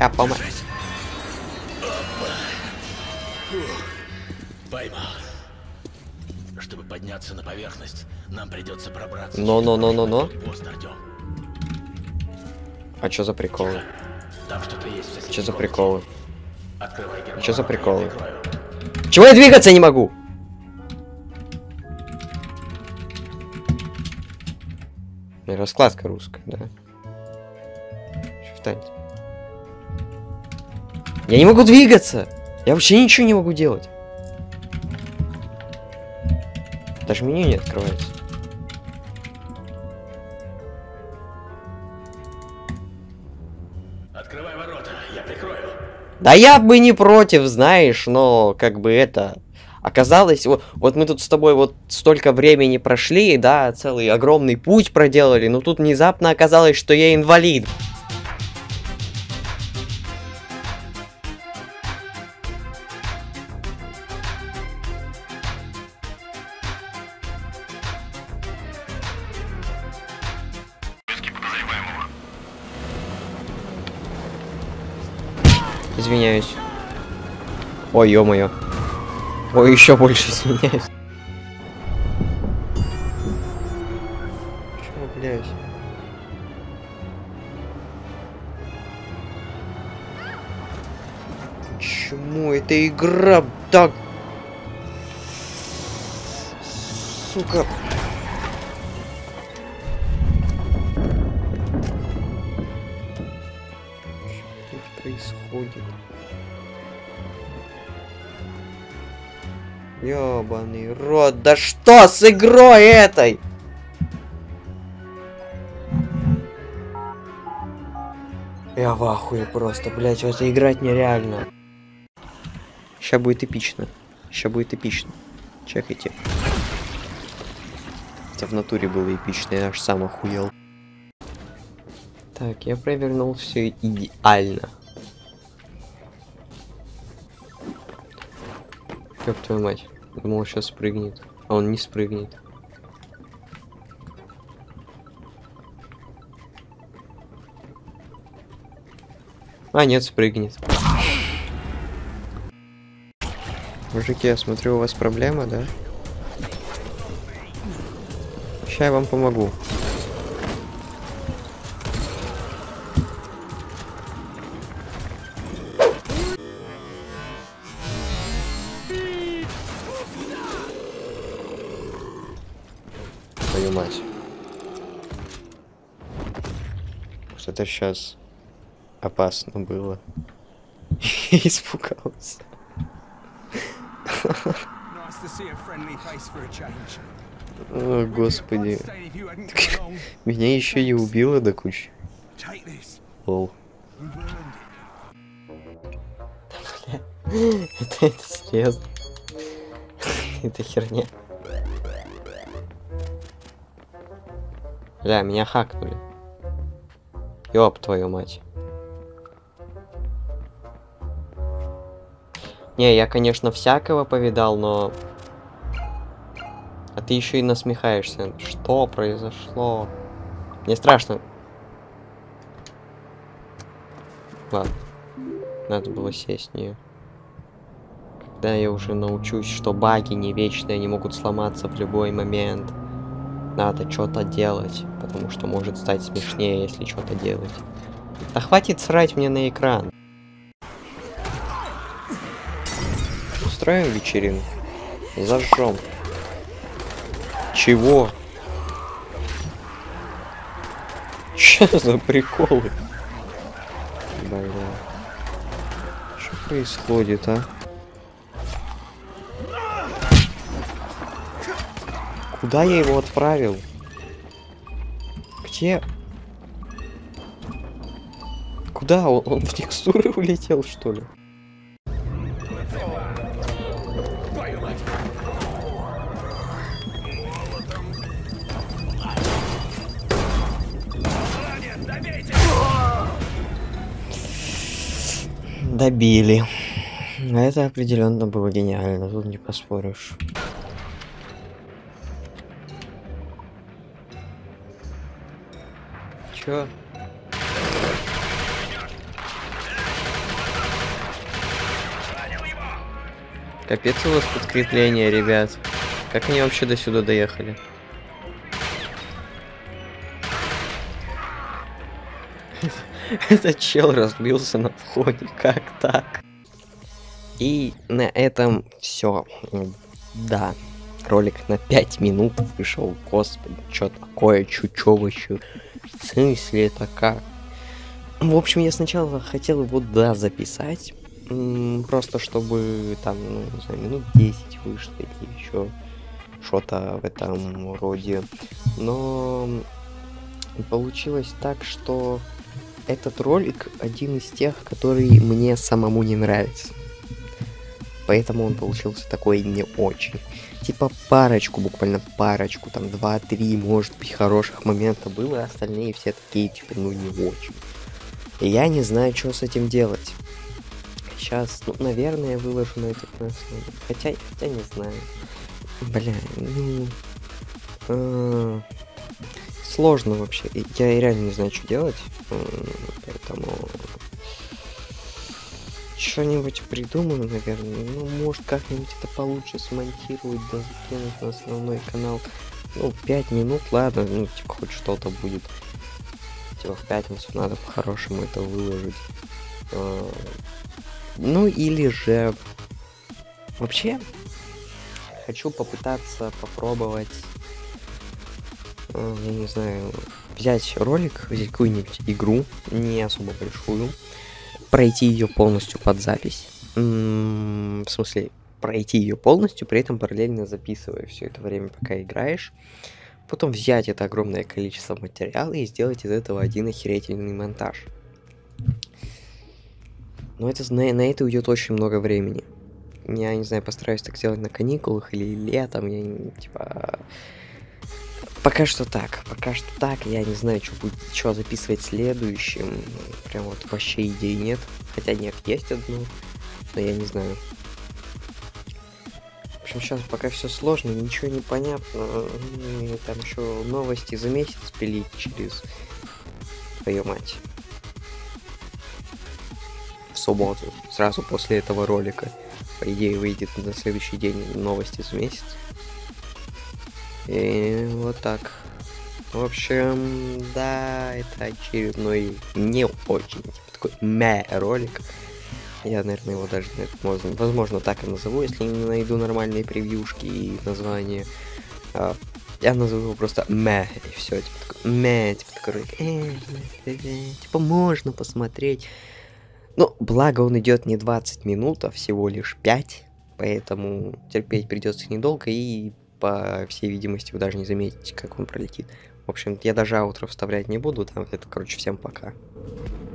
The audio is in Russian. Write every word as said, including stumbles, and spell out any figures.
Я помогу. Поймал. Чтобы подняться на поверхность, нам придется пробраться. Но-но-но-но-но. А чё за приколы? Там что-то есть. Чё за приколы? Открывай, Чё за приколы? Чего я двигаться не могу? Раскладка русская, да. Шифтать. Я не могу двигаться! Я вообще ничего не могу делать. Даже меню не открывается. Открывай ворота, я прикрою. Да я бы не против, знаешь, но как бы это... Оказалось, вот, вот мы тут с тобой вот столько времени прошли, да, целый огромный путь проделали, но тут внезапно оказалось, что я инвалид. Извиняюсь. Ой, ё-моё. Ой, еще больше извиняюсь. Чё, блядь? Почему эта игра так... Сука. Что происходит? Ёбаный рот, да что с игрой этой? Я в ахуе просто, блять, в это играть нереально. Сейчас будет эпично. Сейчас будет эпично. Чекайте. Это в натуре было эпично, я аж сам охуел. Так, я провернул все идеально. Ёб твою мать. Думал, сейчас спрыгнет. А он не спрыгнет. А, нет, спрыгнет. Мужики, я смотрю, у вас проблема, да? Сейчас я вам помогу. Твою мать. Вот это сейчас опасно было. Испугался. О, господи. Меня еще и убило до кучи. Лол. Это, это серьезно. Это херня. Бля, меня хакнули. Ёб твою мать. Не, я, конечно, всякого повидал, но... А ты еще и насмехаешься. Что произошло? Мне страшно. Ладно. Надо было сесть в нее. Когда я уже научусь, что баги не вечные, они могут сломаться в любой момент. Надо что-то делать, потому что может стать смешнее, если что-то делать. Да хватит срать мне на экран. Устроим вечеринку. Зажжем. Чего? Что за приколы? Бля. Что происходит, а? Куда я его отправил? Где? Куда? Он, он в текстуры улетел, что ли? Добили. Это определенно было гениально, тут не поспоришь. Чё? Капец у вас подкрепление, ребят. Как они вообще до сюда доехали? Этот чел разбился на входе. Как так? И на этом все. Да. Ролик на пять минут вышел. Господи, что такое? Чучово еще. В смысле это как? В общем, я сначала хотел его, да, записать. Просто чтобы там, ну, не знаю, минут десять вышло или еще что-то в этом роде. Но получилось так, что этот ролик один из тех, который мне самому не нравится. Поэтому он получился такой не очень. Типа парочку, буквально парочку, там два-три, может быть, хороших момента было, а остальные все такие, типа, ну не очень. И я не знаю, что с этим делать. Сейчас, ну, наверное, выложу на этот на Хотя, хотя не знаю. Бля, ну... А, сложно вообще. Я реально не знаю, что делать. Поэтому... Что-нибудь придумаю, наверное. Ну, может, как-нибудь это получше смонтировать, да закинуть на основной канал. Ну, пять минут, ладно, ну, типа, хоть что-то будет. Типа, в пятницу надо по-хорошему это выложить. Ну, или же... Вообще, хочу попытаться попробовать... Я не знаю... Взять ролик, взять какую-нибудь игру, не особо большую, пройти ее полностью под запись. М-м, в смысле, пройти ее полностью, при этом параллельно записывая все это время, пока играешь. Потом взять это огромное количество материала и сделать из этого один охерительный монтаж. Но это, на, на это уйдет очень много времени. Я не знаю, постараюсь так сделать на каникулах или летом. Я типа... Пока что так, пока что так, я не знаю, что будет, что записывать следующим, прям вот вообще идей нет, хотя нет, есть одно, но я не знаю. В общем, сейчас пока все сложно, ничего не понятно, и там еще новости за месяц пилить через твою мать. В субботу, сразу после этого ролика, по идее, выйдет на следующий день новости за месяц. И вот так. В общем, да, это очередной не очень, типа, такой мэ ролик. Я, наверное, его даже, возможно, возможно, так и назову, если не найду нормальные превьюшки и названия. А, я назову его просто мэ, и все, типа такой мэ, типа такой ролик. Э, э, э, типа можно посмотреть. Ну, благо он идет не двадцать минут, а всего лишь пять, поэтому терпеть придется недолго, и по всей видимости вы даже не заметите, как он пролетит. В общем, я даже аутро вставлять не буду, там это, короче, всем пока.